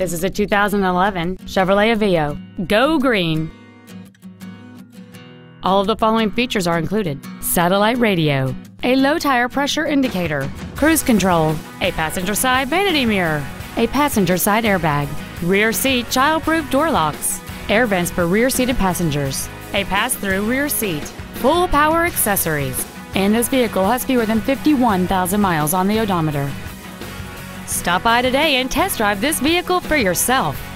This is a 2011 Chevrolet Aveo. Go green! All of the following features are included: satellite radio, a low tire pressure indicator, cruise control, a passenger side vanity mirror, a passenger side airbag, rear seat child-proof door locks, air vents for rear-seated passengers, a pass-through rear seat, full power accessories, and this vehicle has fewer than 51,000 miles on the odometer. Stop by today and test drive this vehicle for yourself.